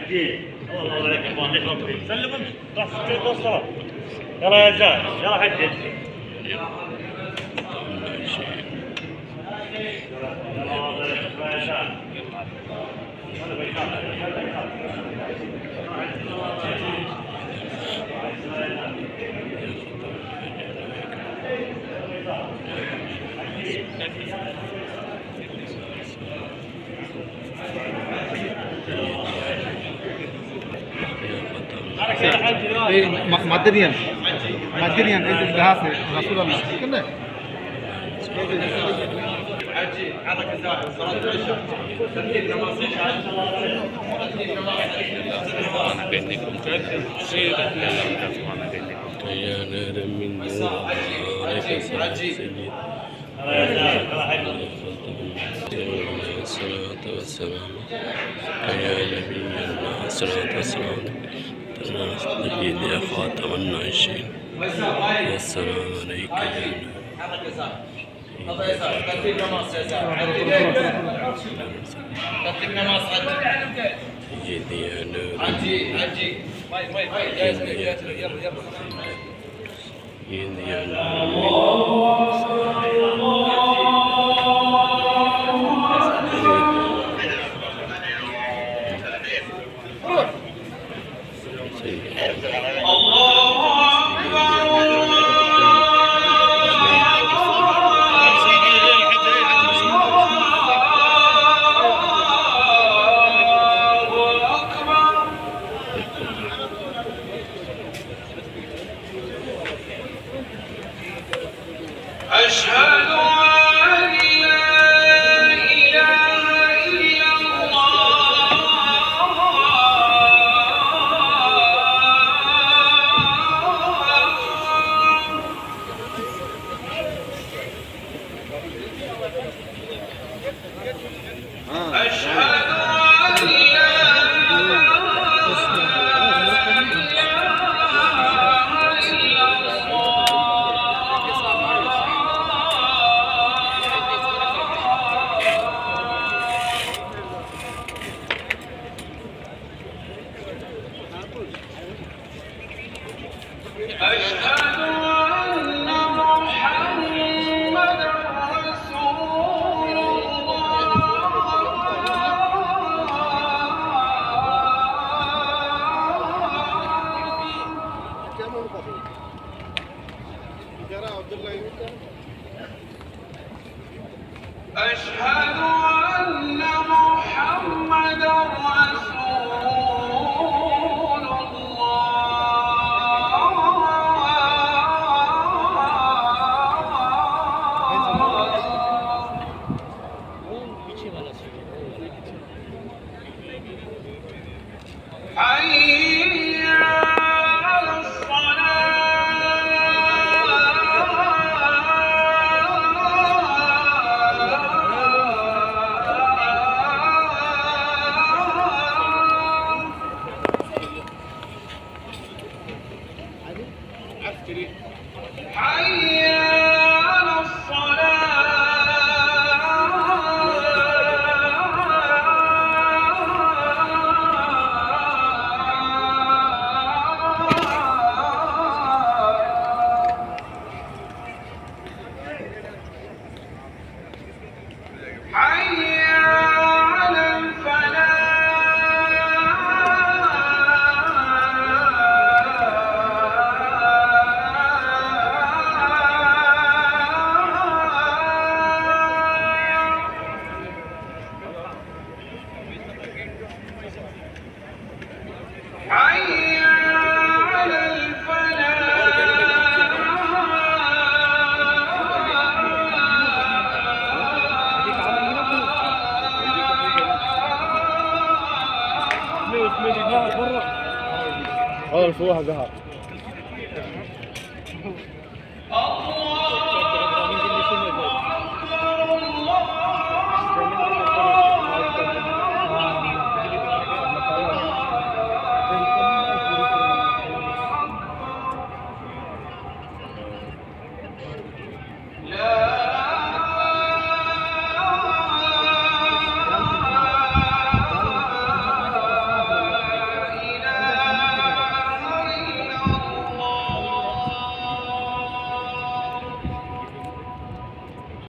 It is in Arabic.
الدين. الله عليك يا اخوان، ليش ما تريد؟ سلم امشي، راح تسوي الصلاة. يلا يا زلمة، يلا حجي. مدنيا انت الجهاز رسول الله كنا حجي حركة زاهد صلاة العشاء ترتيب نماز العشاء يا نار من نور الصلاة والسلام يا نبي الله الصلاة والسلام يا خاتم النعيشين والسلام عليك يا ترتيب نماز ترتيب نماز سيدي يا نور حجي يا نور أشهد أن لا إله إلا الله أشهد أن لا أشهد أن محمدًا رسول أشهد أن محمدًا رسول حي على حي على حي على حي على هذا الفواحة ذهب